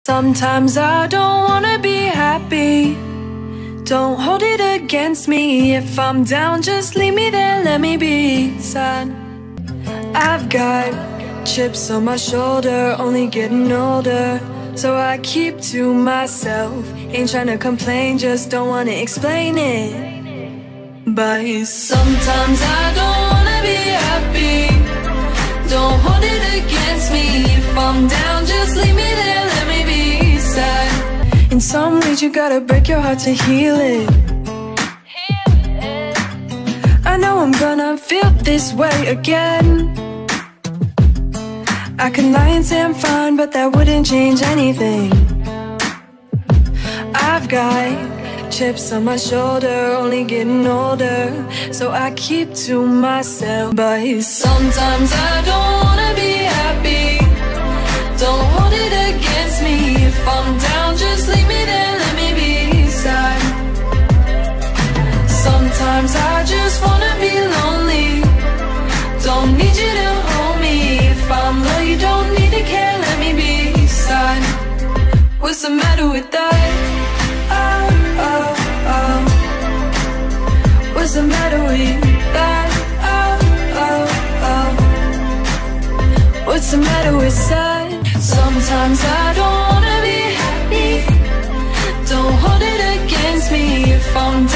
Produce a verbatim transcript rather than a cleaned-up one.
Sometimes I don't wanna be happy. Don't hold it against me. If I'm down, just leave me there, let me be sad. I've got chips on my shoulder, only getting older, so I keep to myself. Ain't tryna complain, just don't wanna explain it. But sometimes I don't wanna be happy. Don't hold it against me. If I'm down, just leave me there, let me be sad. In some ways you gotta break your heart to heal it. I know I'm gonna feel this way again. I can lie and say I'm fine, but that wouldn't change anything. I've got chips on my shoulder, only getting older, so I keep to myself. But sometimes I don't wanna be happy. Don't hold it against me. If I'm down, just leave me there, let me be sad. Sometimes I just wanna be lonely. Don't need you to hold me. If I'm low, you don't need to care, let me be sad. What's the matter with that? Oh, oh, oh. What's the matter with that? Oh, oh, oh. What's the matter with sad? Sometimes I don't wanna be happy. Don't hold it against me. If I'm